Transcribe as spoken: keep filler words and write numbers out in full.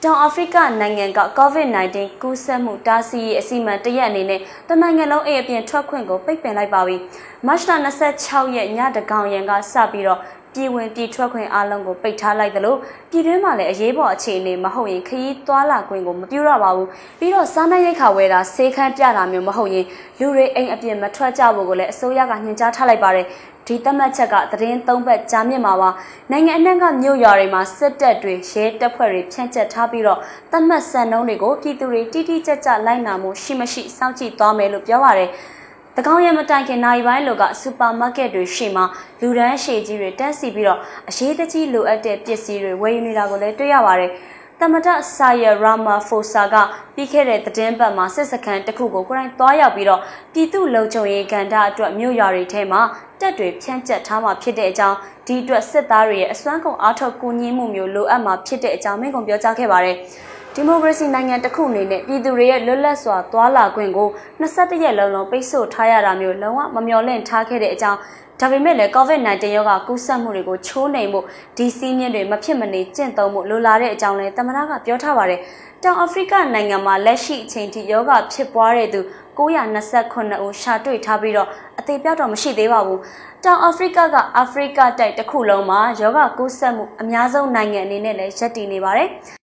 တောင်အာဖရိကနိုင်ငံက COVID nineteen ကူးစက်မှုတားဆီးရေးအစီအမံတရက်အနေနဲ့တနိုင်ငံလုံးအိမ်အပြင်ထွက်ခွင့်ကိုပိတ်ပင်လိုက်ပါပြီ။မတ်လ၂၆ရက်ညတကောင်ရန်ကစပြီးတော့ပြည်ဝင်ပြည်ထွက်ခွင့်အားလုံးကိုပိတ်ထားလိုက်သလိုပြည်တွင်းမှာလည်းအရေးပေါ်အခြေအနေမဟုတ်ရင်ခရီးသွားလာခွင့်ကိုမပြုတော့ပါဘူး။ပြီးတော့စားနပ်ရိက္ခာဝယ်တာဆေးခန်းပြတာမျိုးမဟုတ်ရင်လူတွေအိမ်အပြင်မထွက်ကြဖို့ကိုလည်းအစိုးရကညွှန်ကြားထားလိုက်ပါတယ်။ဒီသတ်မှတ်ချက်ကသတင်းသုံးဘက်ကြားမြင့်မှာပါနိုင်ငံအနှံ့ကမြို့ရွာတွေမှာစစ်တပ်တွေရဲတပ်ဖွဲ့တွေဖြန့်ကျက်ထားပြီးတော့သတ်မှတ်စံနှုန်းတွေကိုပြည်သူတွေတိတိကျကျလိုက်နာမှုရှိမရှိစောင့်ကြည့်သွားမယ်လို့ပြောပါတယ်တကောင်ရမတိုင်ခင်နိုင်ပိုင်းလောကစူပါမားကတ်တွေရှိမှလူဒန်းရှည်ကြီးတွေတန်းစီပြီးတော့အရေးတကြီးလိုအပ်တဲ့ပစ္စည်းတွေဝယ်ယူနေတာကိုလည်းတွေ့ရပါတယ်တမတဆာယာရာမာဖိုဆာကပြီးခဲ့တဲ့သတင်းပတ်မှာစစ်စခန်းတစ်ခုကိုကိုယ်တိုင်သွားရောက်ပြီးတော့ပြည်သူ့လုံခြုံရေးကန်တာအတွက်မြို့ရွာတွေထဲမှာတက်တွေဖြန့်ကျက်ထားမှာဖြစ်တဲ့အကြောင်းဒီအတွက်စစ်သားတွေရဲ့အစွမ်းကုန်အားထုတ်ကူညီမှုမျိုးလိုအပ်မှာဖြစ်တဲ့အကြောင်းမိန့်ခွန်းပြောကြားခဲ့ပါတယ်ဒီမိုကရေစီနိုင်ငံတစ်ခုအနေနဲ့ပြည်သူတွေရဲ့လွတ်လပ်စွာသွားလာခွင့်ကို၂၁ရက်လုံးလုံးပိတ်ဆို့ထားရတာမျိုးလုံးဝမမျှော်လင့်ထားခဲ့တဲ့အကြောင်းဒါပေမဲ့လည်း COVID nineteen ရောဂါကူးစက်မှုတွေကိုချိုးနှိမ်မှုဒီစည်းမျဉ်းတွေမဖြစ်မနေကျင့်သုံးမှုလိုလာတဲ့အကြောင်းလည်းသမ္မတကပြောထားပါတယ်။တောင်အာဖရိကနိုင်ငံမှာလက်ရှိအချိန်ထိရောဂါဖြစ်ပွားတဲ့သူ၉၂၉ဦးရှာတွေ့ထားပြီးတော့အသေးပြောက်တော့မရှိသေးပါဘူး။တောင်အာဖရိကကအာဖရိကတိုက်တစ်ခုလုံးမှာရောဂါကူးစက်မှုအများဆုံးနိုင်ငံအနေနဲ့လည်းရပ်တည်နေပါတယ်။